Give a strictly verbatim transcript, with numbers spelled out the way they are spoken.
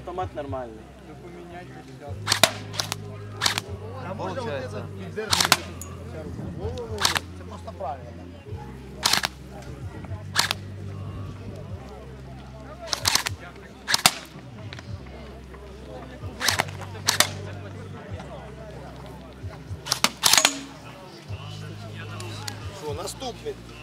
автомат нормальний. А можна вот это піддержувати голову? Це просто правильно. Що, наступний?